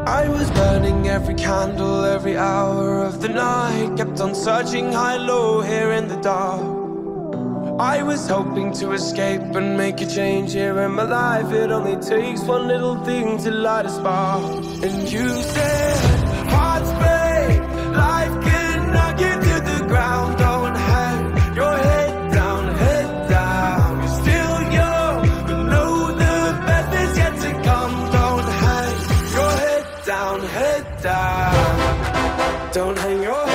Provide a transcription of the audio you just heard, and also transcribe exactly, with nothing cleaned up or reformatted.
I was burning every candle, every hour of the night. Kept on searching high-low here in the dark. I was hoping to escape and make a change here in my life. It only takes one little thing to light a spark. And you said, hearts break, life can knock you to the ground. Don't hang your head down, head down. You're still young, but know the best is yet to come. Don't hang your head down, head down. Don't hang your head